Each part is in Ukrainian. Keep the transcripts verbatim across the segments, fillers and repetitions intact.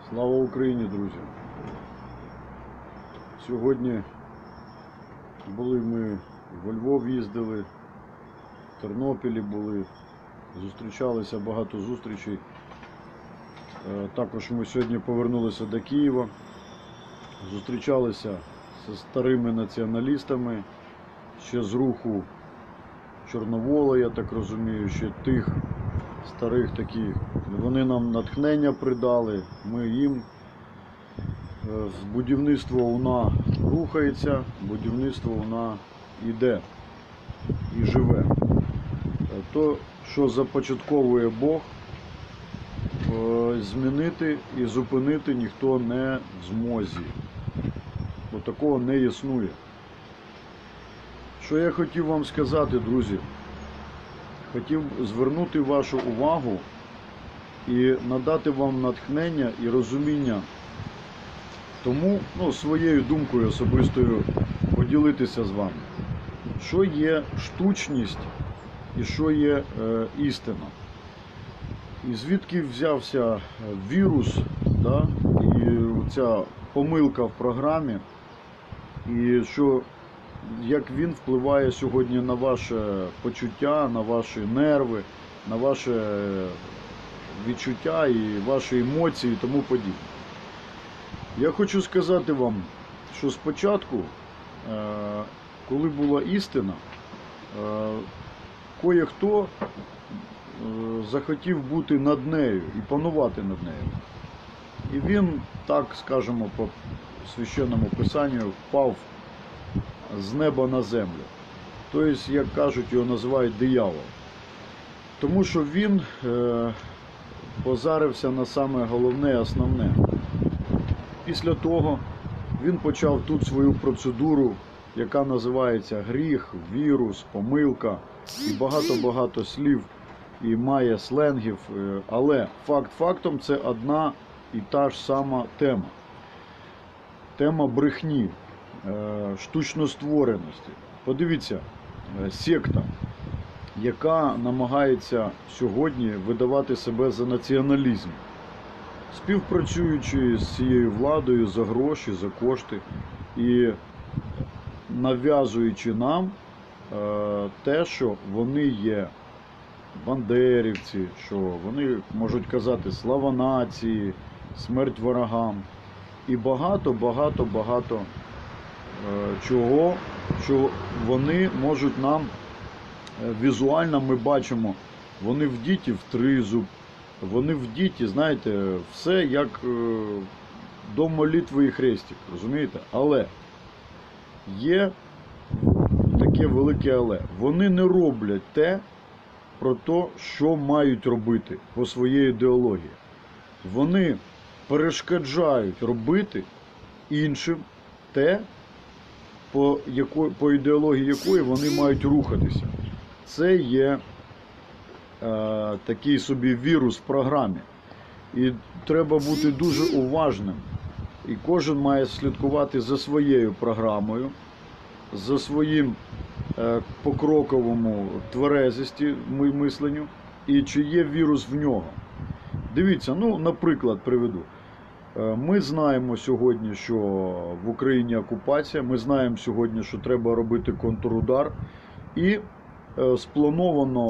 Слава Україні, друзі! Сьогодні були ми во Львов їздили, в Тернопілі були, зустрічалися, багато зустрічей. Також ми сьогодні повернулися до Києва, зустрічалися зі старими націоналістами, ще з руху Чорновола, я так розумію, ще тих старих таких. Вони нам натхнення придали, ми їм. Будівництво УНА рухається, будівництво УНА йде і живе. То, що започатковує Бог, змінити і зупинити ніхто не в змозі. Бо такого не існує. Що я хотів вам сказати, друзі? Хотів звернути вашу увагу і надати вам натхнення і розуміння. Тому ну, своєю думкою особистою поділитися з вами, що є штучність і що є е, істина. І звідки взявся вірус, да, і ця помилка в програмі, і що, як він впливає сьогодні на ваше почуття, на ваші нерви, на ваше відчуття і ваші емоції і тому подібне. Я хочу сказати вам, що спочатку, коли була істина, кое-хто захотів бути над нею і панувати над нею. І він, так скажемо по священному писанню, впав з неба на землю. Тобто, як кажуть, його називають диявол. Тому що він позарився на саме головне, основне. Після того він почав тут свою процедуру, яка називається гріх, вірус, помилка і багато-багато слів, і має сленгів. Але факт фактом це одна і та ж сама тема. Тема брехні, штучноствореності. Подивіться, секта, яка намагається сьогодні видавати себе за націоналізм, співпрацюючи з цією владою за гроші, за кошти і нав'язуючи нам е, те, що вони є бандерівці, що вони можуть казати слава нації, смерть ворогам і багато-багато-багато е, чого, що вони можуть нам е, візуально ми бачимо, вони вдіті в тризуб. Вони в діті, знаєте, все як е, до молитви і хрестик, розумієте? Але є таке велике але. Вони не роблять те, про те, що мають робити по своїй ідеології. Вони перешкоджають робити іншим те, по, яко, по ідеології якої вони мають рухатися. Це є такий собі вірус в програмі. І треба бути дуже уважним. І кожен має слідкувати за своєю програмою, за своїм покроковому тверезості мисленню, і чи є вірус в нього. Дивіться, ну, наприклад, приведу. Ми знаємо сьогодні, що в Україні окупація, ми знаємо сьогодні, що треба робити контрудар, і сплановано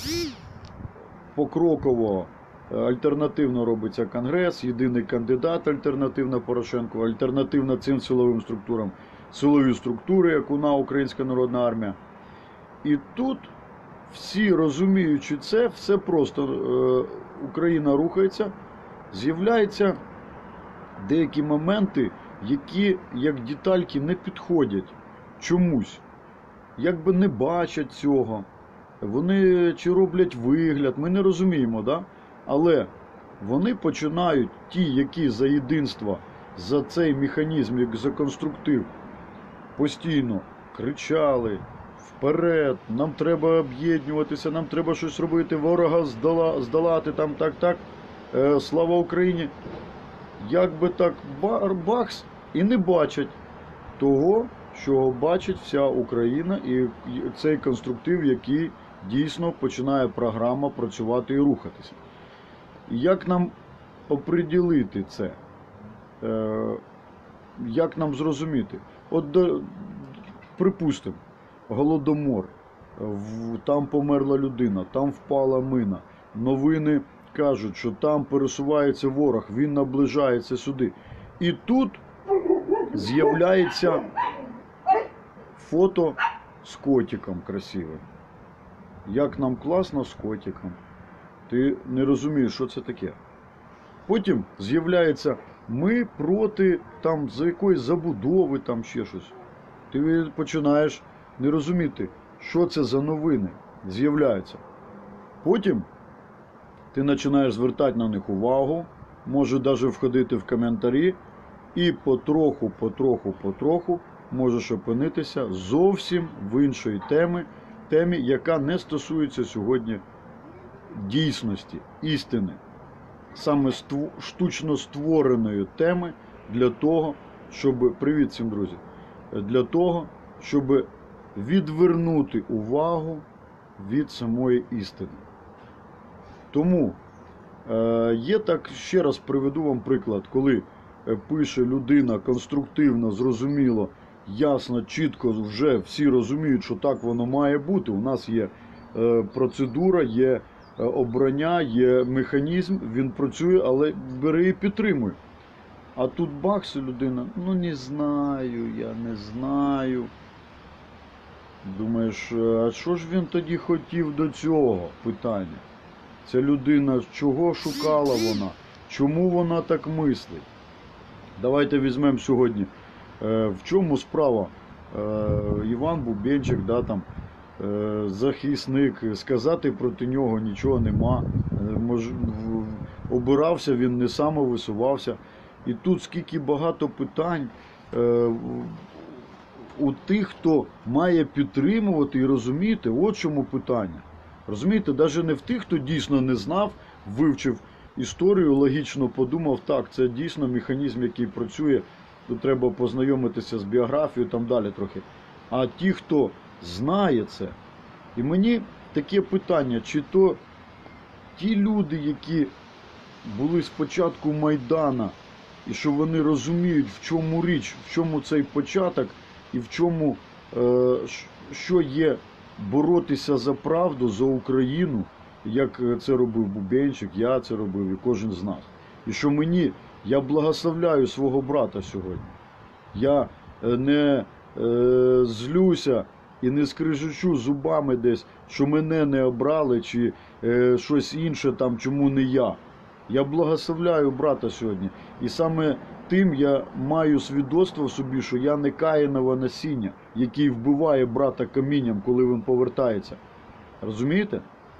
покроково альтернативно робиться Конгрес, єдиний кандидат альтернативно Порошенку, альтернативно цим силовим структурам, силові структури, як УНА, Українська Народна Армія. І тут всі, розуміючи це, все просто, Україна рухається, з'являються деякі моменти, які, як детальки, не підходять чомусь, якби не бачать цього. Вони чи роблять вигляд, ми не розуміємо, да? Але вони починають, ті, які за єдинство, за цей механізм, як за конструктив, постійно кричали вперед, нам треба об'єднуватися, нам треба щось робити, ворога здола, здолати, там так-так, е, слава Україні. Якби так бахс, і не бачать того, що бачить вся Україна, і цей конструктив, який дійсно починає програма працювати і рухатися. Як нам оприділити це? Е, як нам зрозуміти? От, до, припустимо, Голодомор, в, там померла людина, там впала мина. Новини кажуть, що там пересувається ворог, він наближається сюди. І тут з'являється фото з котиком красивим. Як нам класно з котиком. Ти не розумієш, що це таке. Потім з'являється, ми проти там за якоїсь забудови, там ще щось. Ти починаєш не розуміти, що це за новини з'являються. Потім ти починаєш звертати на них увагу, може навіть входити в коментарі, і потроху, потроху, потроху можеш опинитися зовсім в іншій темі, темі, яка не стосується сьогодні дійсності, істини. Саме штучно створеної теми для того, щоб, привіт всім, друзі, для того, щоб відвернути увагу від самої істини. Тому е, є так, ще раз приведу вам приклад, коли пише людина конструктивно, зрозуміло, ясно, чітко, вже всі розуміють, що так воно має бути. У нас є е, процедура, є е, обрання, є механізм, він працює, але бери і підтримуй. А тут бахс, людина, ну не знаю, я не знаю. Думаєш, а що ж він тоді хотів до цього питання? Ця людина, чого шукала вона? Чому вона так мислить? Давайте візьмемо сьогодні, е, в чому справа. Е, Іван Бубенчик, да, там, е, захисник, сказати проти нього нічого нема. Е, мож, в, обирався, він не самовисувався. І тут скільки багато питань е, у тих, хто має підтримувати і розуміти, от чому питання. Розумієте, навіть не в тих, хто дійсно не знав, вивчив історію, логічно подумав, так, це дійсно механізм, який працює, тут треба познайомитися з біографією, там далі трохи. А ті, хто знає це, і мені таке питання, чи то ті люди, які були спочатку Майдана, і що вони розуміють, в чому річ, в чому цей початок, і в чому, е, що є боротися за правду, за Україну, як це робив Бубенчик, я це робив і кожен з нас. І що мені, я благословляю свого брата сьогодні. Я не е, злюся і не скрижучу зубами десь, що мене не обрали, чи е, щось інше там, чому не я. Я благословляю брата сьогодні. І саме тим я маю свідоцтво в собі, що я не Каїнове насіння, який вбиває брата камінням, коли він повертається. Розумієте?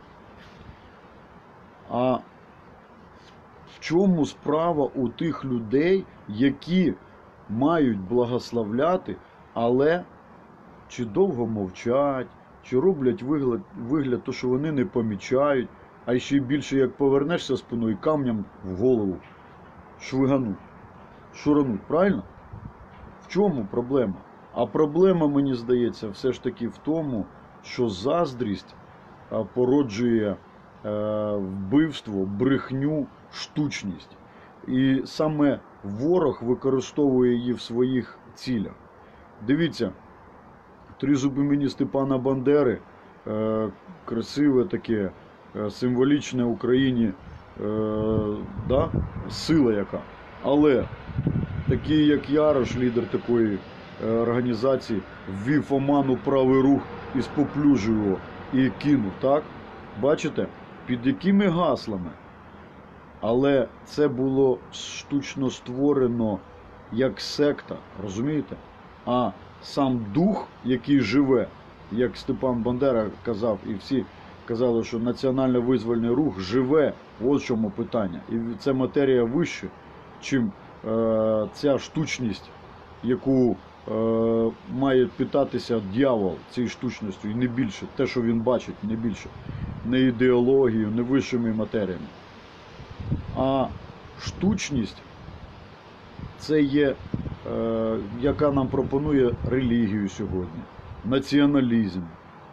А в чому справа у тих людей, які мають благословляти, але чи довго мовчать, чи роблять вигляд, вигляд то, що вони не помічають, а ще більше, як повернешся спиною, камнем в голову швигануть, шурануть, правильно? В чому проблема? А проблема, мені здається, все ж таки в тому, що заздрість породжує вбивство, брехню, штучність. І саме ворог використовує її в своїх цілях. Дивіться, тризуб імені Степана Бандери, красиве таке, символічне Україні, да? Сила яка. Але такий, як Ярош, лідер такої організації, ввів оману правий рух і споплюжив його, і кинув, так? Бачите? Під якими гаслами? Але це було штучно створено як секта, розумієте? А сам дух, який живе, як Степан Бандера казав, і всі казали, що національно-визвольний рух живе, ось в чому питання. І це матерія вище, чим е, ця штучність, яку е, має питатися дьявол цією штучністю, і не більше. Те, що він бачить, не більше. Не ідеологією, не вищими матеріями. А штучність – це є, е, яка нам пропонує релігію сьогодні, націоналізм,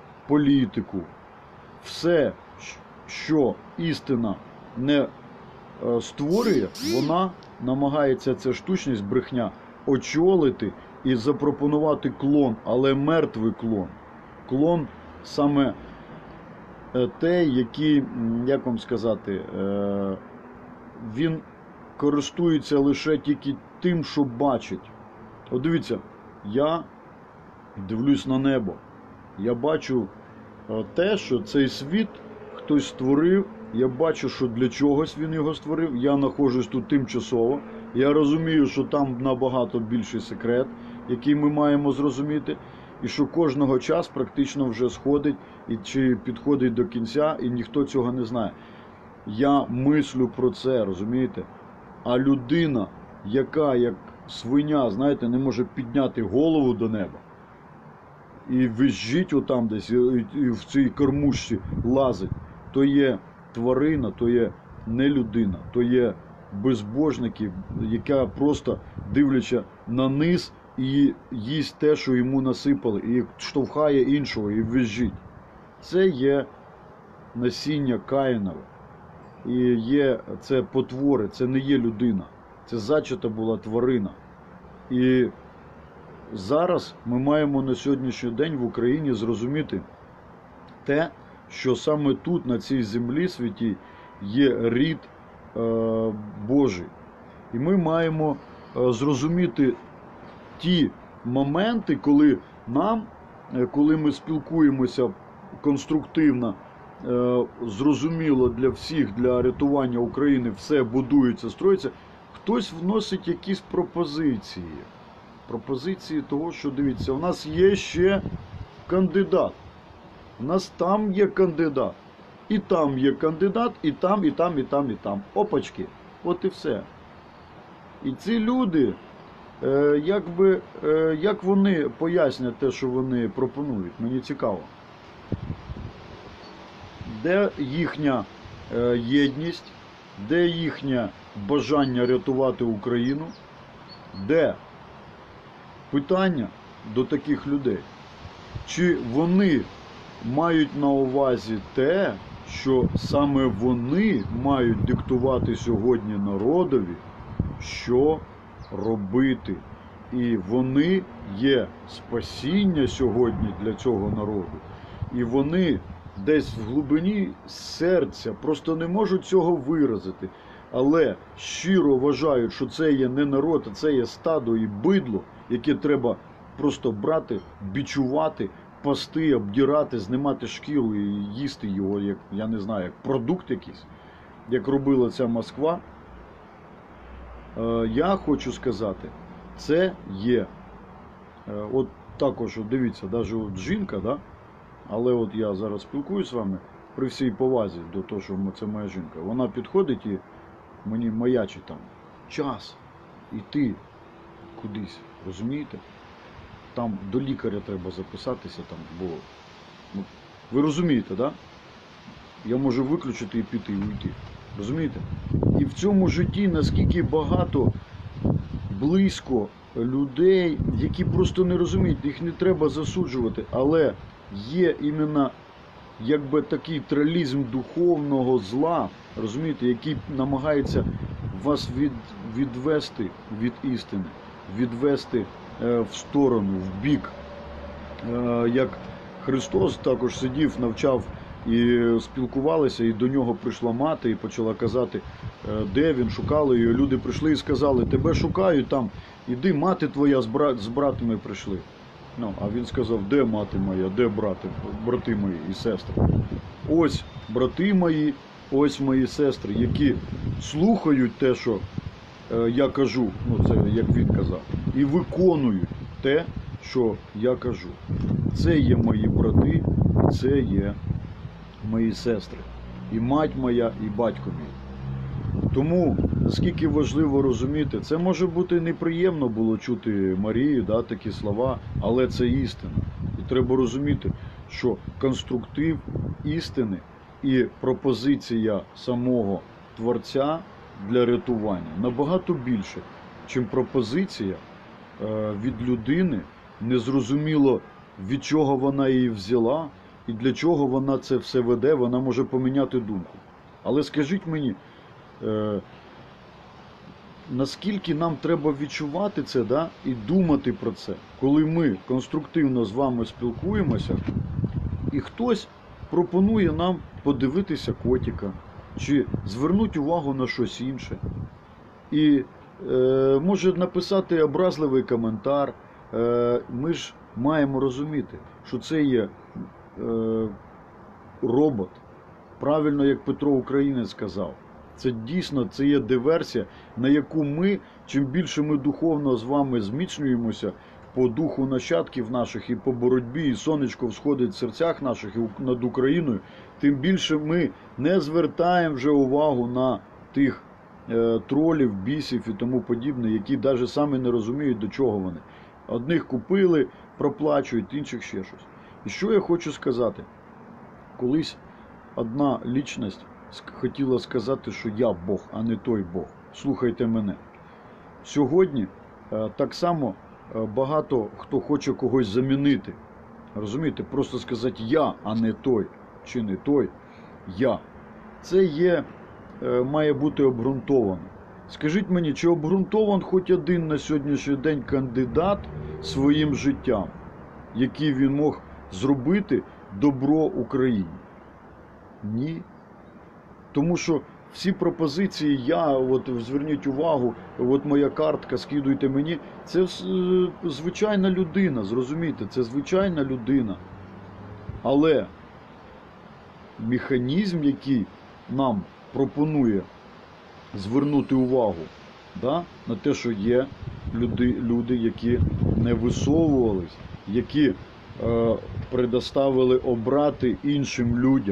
політику. Все, що істина не е, створює, вона намагається, ця штучність, брехня, очолити і запропонувати клон, але мертвий клон. Клон саме е, той, який, як вам сказати, е, він користується лише тільки тим, що бачить. От дивіться, я дивлюсь на небо. Я бачу те, що цей світ хтось створив. Я бачу, що для чогось він його створив. Я знаходжусь тут тимчасово. Я розумію, що там набагато більший секрет, який ми маємо зрозуміти. І що кожного час практично вже сходить і чи підходить до кінця, і ніхто цього не знає. Я мислю про це, розумієте? А людина, яка, як свиня, знаєте, не може підняти голову до неба і визжить отам десь, і, і в цій кормушці лазить, то є тварина, то є не людина, то є безбожники, яка просто, дивлячи на низ, і їсть те, що йому насипали, і штовхає іншого, і визжить. Це є насіння Каїнове. І є, це потвори, це не є людина. Це зачата була тварина. І зараз ми маємо на сьогоднішній день в Україні зрозуміти те, що саме тут, на цій землі святій, є рід е, Божий. І ми маємо е, зрозуміти ті моменти, коли нам, е, коли ми спілкуємося конструктивно, е, зрозуміло для всіх, для рятування України, все будується, строїться, хтось вносить якісь пропозиції. Пропозиції того, що, дивіться, у нас є ще кандидат. У нас там є кандидат. І там є кандидат, і там, і там, і там, і там. Опачки. От і все. І ці люди, е, якби, е, як вони пояснять те, що вони пропонують, мені цікаво. Де їхня е, єдність, де їхнє бажання рятувати Україну, де питання до таких людей? Чи вони мають на увазі те, що саме вони мають диктувати сьогодні народові, що робити? І вони є спасіння сьогодні для цього народу. І вони десь в глибині серця просто не можуть цього виразити. Але щиро вважають, що це є не народ, а це є стадо і бидло, яке треба просто брати, бичувати, пасти, обдирати, знімати шкіру і їсти його, як, я не знаю, як продукт якийсь, як робила ця Москва. Е, я хочу сказати, це є, е, от також, от дивіться, навіть от жінка, да? Але от я зараз спілкуюсь з вами, при всій повазі до того, що це моя жінка, вона підходить і мені маячить там, час іти кудись, розумієте? Там до лікаря треба записатися, там, бо, ну, ви розумієте, да? Я можу виключити і піти, і уйти, розумієте? І в цьому житті наскільки багато, близько людей, які просто не розуміють, їх не треба засуджувати, але є іменно, якби такий тралізм духовного зла, розумієте, який намагається вас від, відвести від істини, відвести е, в сторону, в бік. Е, як Христос також сидів, навчав і спілкувалися, і до нього прийшла мати і почала казати, е, де він, шукали її. Люди прийшли і сказали, тебе шукають там, іди, мати твоя з, брат, з братами прийшли. Ну, а він сказав, де мати моя, де брати, брати мої і сестри? Ось брати мої, ось мої сестри, які слухають те, що е, я кажу, ну це як він казав, і виконують те, що я кажу. Це є мої брати, це є мої сестри. І мать моя, і батько мій. Тому, наскільки важливо розуміти, це може бути неприємно було чути Марію, да, такі слова, але це істина. І треба розуміти, що конструктив істини і пропозиція самого Творця для рятування набагато більше, чим пропозиція від людини, незрозуміло від чого вона її взяла і для чого вона це все веде, вона може поміняти думку. Але скажіть мені, Е, наскільки нам треба відчувати це, да, і думати про це, коли ми конструктивно з вами спілкуємося, і хтось пропонує нам подивитися котика, чи звернути увагу на щось інше. І е, може написати образливий коментар. Е, ми ж маємо розуміти, що це є е, робот. Правильно, як Петро Українець сказав. Це дійсно, це є диверсія, на яку ми, чим більше ми духовно з вами зміцнюємося по духу нащадків наших і по боротьбі, і сонечко всходить в серцях наших і над Україною, тим більше ми не звертаємо вже увагу на тих е, тролів, бісів і тому подібне, які навіть самі не розуміють, до чого вони. Одних купили, проплачують, інших ще щось. І що я хочу сказати? Колись одна лічність хотіла сказати, що я Бог, а не той Бог. Слухайте мене. Сьогодні так само багато хто хоче когось замінити. Розумієте? Просто сказати я, а не той. Чи не той, я. Це є, має бути обґрунтовано. Скажіть мені, чи обґрунтован хоч один на сьогоднішній день кандидат своїм життям, який він мог зробити добро Україні? Ні. Тому що всі пропозиції, я, от зверніть увагу, от моя картка, скидуйте мені, це звичайна людина, зрозумійте, це звичайна людина. Але механізм, який нам пропонує звернути увагу, да, на те, що є люди, люди які не висовувались, які е, предоставили обрати іншим людям.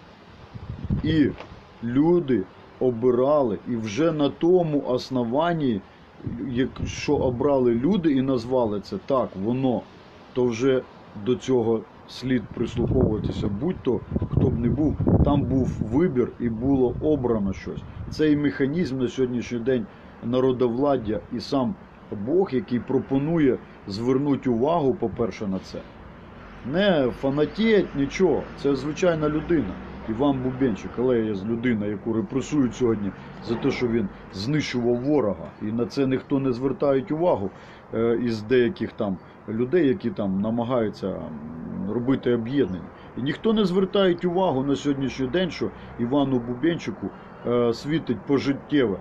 І люди обирали, і вже на тому основанні, якщо обрали люди і назвали це так, воно, то вже до цього слід прислуховуватися. Будь-то, хто б не був, там був вибір і було обрано щось. Цей механізм на сьогоднішній день народовладдя і сам Бог, який пропонує звернути увагу, по-перше, на це. Не фанатіть, нічого, це звичайна людина. Іван Бубенчик, але є людина, яку репресують сьогодні за те, що він знищував ворога. І на це ніхто не звертає увагу із деяких там людей, які там намагаються робити об'єднання. І ніхто не звертає увагу на сьогоднішній день, що Івану Бубенчику світить пожиттєве.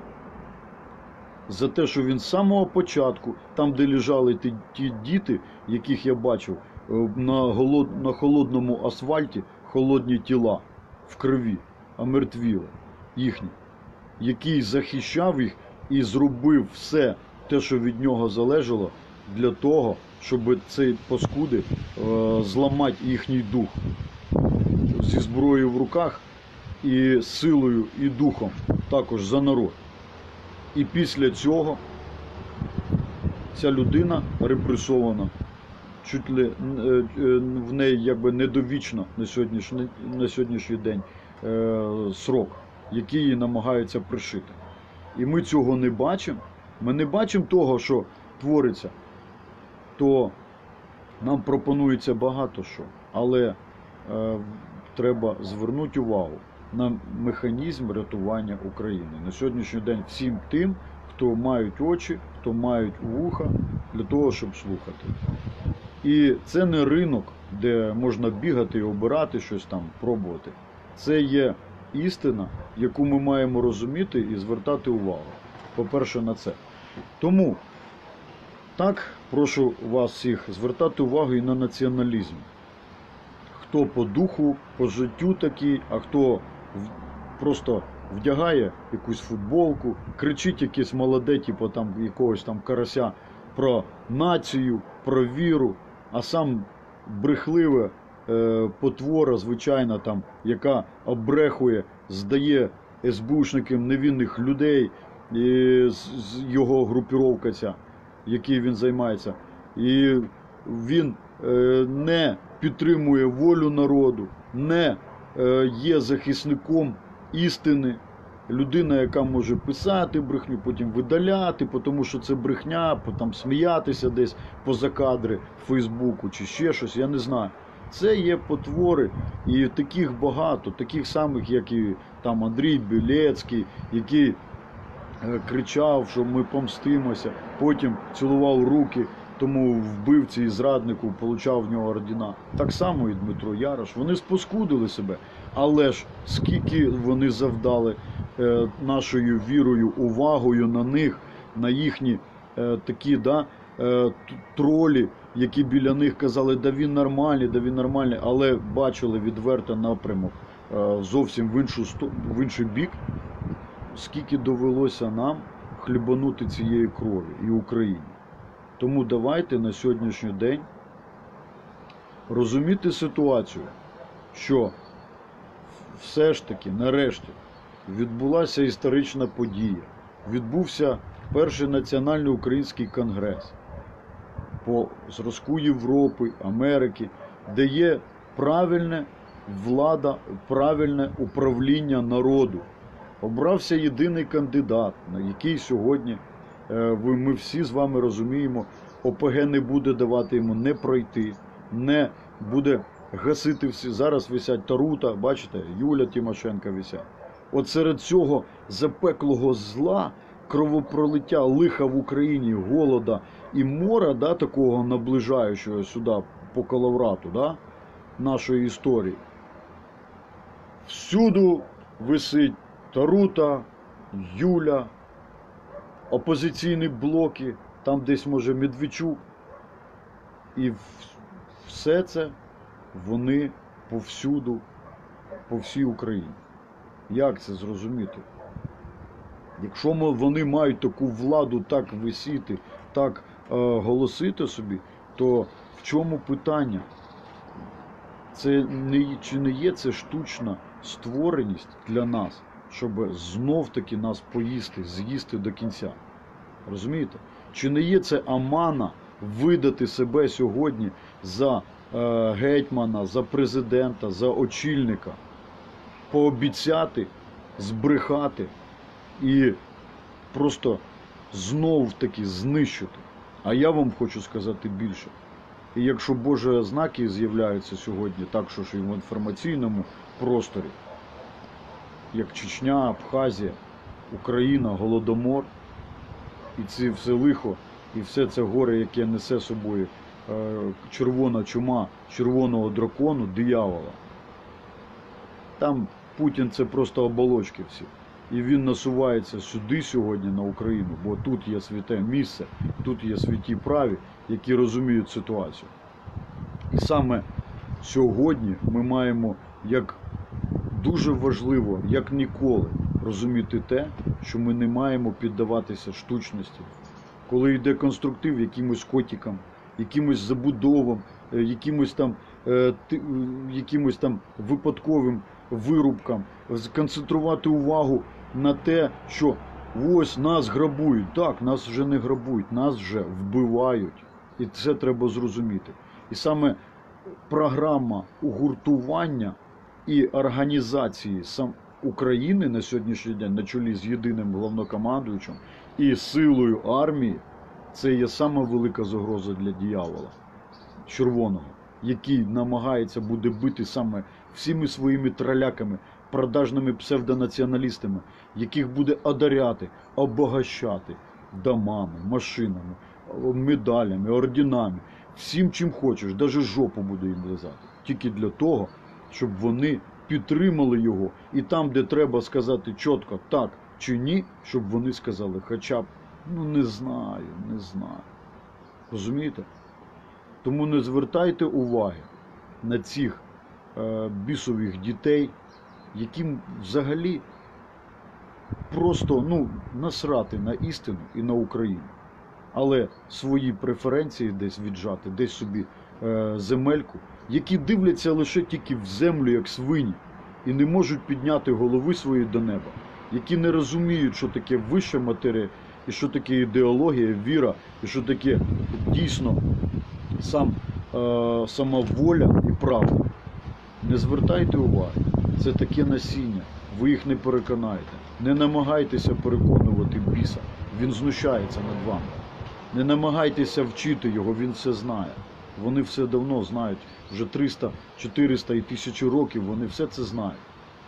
За те, що він з самого початку, там де лежали ті, ті діти, яких я бачив, на, голод, на холодному асфальті, холодні тіла в крові, омертвіли їхні, який захищав їх і зробив все те, що від нього залежало, для того, щоб ці паскуди е, зламати їхній дух зі зброєю в руках і силою і духом, також за народ. І після цього ця людина репресована, чуть ли в неї якби недовічно на сьогоднішній, на сьогоднішній день е, срок, який її намагаються пришити. І ми цього не бачимо. Ми не бачимо того, що твориться. То нам пропонується багато що. Але е, треба звернути увагу на механізм рятування України. На сьогоднішній день всім тим, хто мають очі, хто мають вуха, для того, щоб слухати. І це не ринок, де можна бігати і обирати щось там, пробувати. Це є істина, яку ми маємо розуміти і звертати увагу. По-перше, на це. Тому, так, прошу вас всіх звертати увагу і на націоналізм. Хто по духу, по життю такий, а хто просто вдягає якусь футболку, кричить якесь молоде, типу там якогось там карася про націю, про віру, а сам брехливе е, потвора, звичайна там, яка обрехує, здає ес бе ушникам невинних людей, і з його групіровка ця, який він займається. І він е, не підтримує волю народу, не е, є захисником істини. Людина, яка може писати брехню, потім видаляти, тому що це брехня, потім сміятися десь поза кадри в Фейсбуку чи ще щось, я не знаю. Це є потвори, і таких багато, таких самих, як і там Андрій Білецький, який кричав, що ми помстимося, потім цілував руки тому вбивці і зраднику, получав в нього ордена. Так само і Дмитро Ярош. Вони споскудили себе, але ж скільки вони завдали е, нашою вірою, увагою на них, на їхні е, такі да, е, тролі, які біля них казали, да він нормальний, да він нормальний, але бачили відверто напрямок е, зовсім в, іншу, в інший бік, скільки довелося нам хлібанути цієї крові і Україні. Тому давайте на сьогоднішній день розуміти ситуацію, що все ж таки, нарешті, відбулася історична подія. Відбувся перший національний український конгрес по зразку Європи, Америки, де є правильна влада, правильне управління народу. Обрався єдиний кандидат, на який сьогодні, ми всі з вами розуміємо, ОПГ не буде давати йому не пройти, не буде гасити всі. Зараз висять Тарута, бачите, Юля Тимошенко висять. От серед цього запеклого зла, кровопролиття, лиха в Україні, голода і мора, да, такого наближаючого сюди по коловрату, да, нашої історії, всюди висить Тарута, Юля, опозиційні блоки, там десь може Медведчук. І все це вони повсюду, по всій Україні. Як це зрозуміти? Якщо вони мають таку владу так висіти, так е, голосити собі, то в чому питання? Це не, чи не є це штучна створеність для нас, щоб знов-таки нас поїсти, з'їсти до кінця? Розумієте? Чи не є це омана видати себе сьогодні за е, гетьмана, за президента, за очільника, пообіцяти, збрехати і просто знов-таки знищити? А я вам хочу сказати більше. І якщо Божі ознаки з'являються сьогодні, так що ж і в інформаційному просторі, як Чечня, Абхазія, Україна, Голодомор, і це все лихо, і все це горе, яке несе собою червона чума червоного дракону, диявола. Там Путін це просто оболочки всі. І він насувається сюди сьогодні на Україну, бо тут є святе місце, тут є святі праві, які розуміють ситуацію. І саме сьогодні ми маємо, як дуже важливо, як ніколи, розуміти те, що ми не маємо піддаватися штучності. Коли йде конструктив якимось котикам, якимось забудовам, якимось там, якимось там випадковим вирубкам, сконцентрувати увагу на те, що ось нас грабують. Так, нас вже не грабують, нас вже вбивають. І це треба зрозуміти. І саме програма угуртування і організації сам України на сьогоднішній день на чолі з єдиним головнокомандуючим і силою армії, це є сама велика загроза для диявола червоного, який намагається буде бити саме всіми своїми троляками, продажними псевдонаціоналістами, яких буде одаряти, обогащати домами, машинами, медалями, орденами, всім чим хочеш, навіть жопу буде їм лизати. Тільки для того, щоб вони підтримали його. І там, де треба сказати чітко так чи ні, щоб вони сказали хоча б, ну не знаю, не знаю. Розумієте? Тому не звертайте уваги на цих е, бісових дітей, яким взагалі просто ну, насрати на істину і на Україну. Але свої преференції десь віджати, десь собі е, земельку, які дивляться лише тільки в землю, як свині, і не можуть підняти голови свої до неба, які не розуміють, що таке вища матерія, і що таке ідеологія, віра, і що таке дійсно сам, е, сама воля і правда. Не звертайте уваги, це таке насіння, ви їх не переконаєте. Не намагайтеся переконувати біса, він знущається над вами. Не намагайтеся вчити його, він все знає. Вони все давно знають, вже триста, чотириста і тисячу років вони все це знають.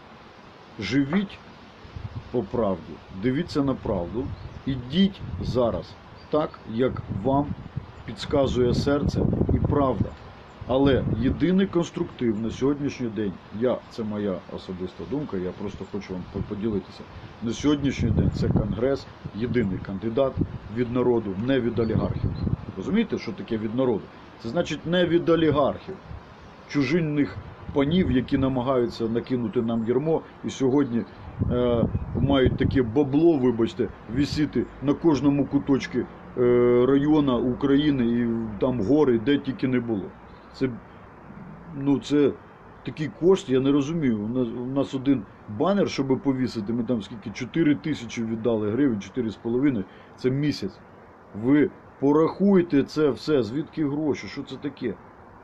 Живіть по правді, дивіться на правду, ідіть зараз так, як вам підказує серце і правда. Але єдиний конструктив на сьогоднішній день, я, це моя особиста думка, я просто хочу вам поділитися. На сьогоднішній день це Конгрес, єдиний кандидат від народу, не від олігархів. Розумієте, що таке від народу? Це значить не від олігархів, чужинних панів, які намагаються накинути нам ярмо і сьогодні е, мають таке бабло, вибачте, висіти на кожному куточку е, району України і там гори, де тільки не було. Це, ну, це такий кошт, я не розумію. У нас, у нас один банер, щоб повісити, ми там скільки, чотири тисячі віддали гривень, чотири з половиною, це місяць. Ви порахуйте це все, звідки гроші, що це таке?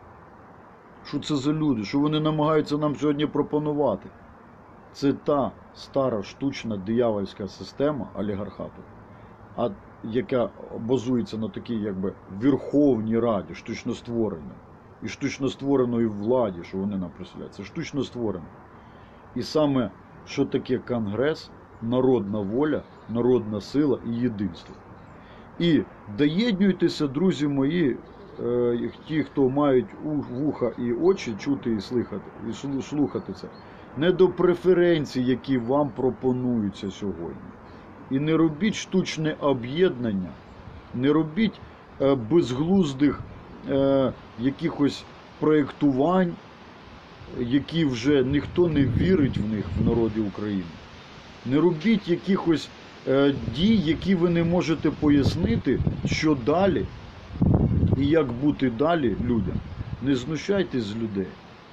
Що це за люди, що вони намагаються нам сьогодні пропонувати? Це та стара штучна диявольська система олігархату, а яка базується на такій, якби, Верховній Раді, штучно створеній. І штучно створеної владі, що вони нам представляють, це штучно створено. І саме, що таке Конгрес, народна воля, народна сила і єдинство. І доєднуйтеся, друзі мої, ті, хто мають вуха і очі, чути і слухати, і слухати це, не до преференцій, які вам пропонуються сьогодні. І не робіть штучне об'єднання, не робіть безглуздих Е, якихось проєктувань, які вже ніхто не вірить в них в народі України. Не робіть якихось е, дій, які ви не можете пояснити, що далі і як бути далі людям. Не знущайтесь з людей.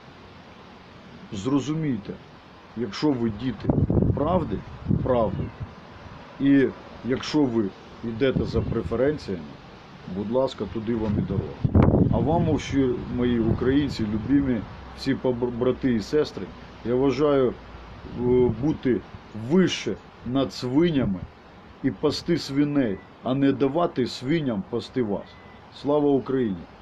Зрозумійте, якщо ви діти правди, правди, і якщо ви йдете за преференціями, будь ласка, туди вам і дорога. А вам, всі мої українці, любимі, всі брати і сестри, я вважаю бути вище над свинями і пасти свиней, а не давати свиням пасти вас. Слава Україні!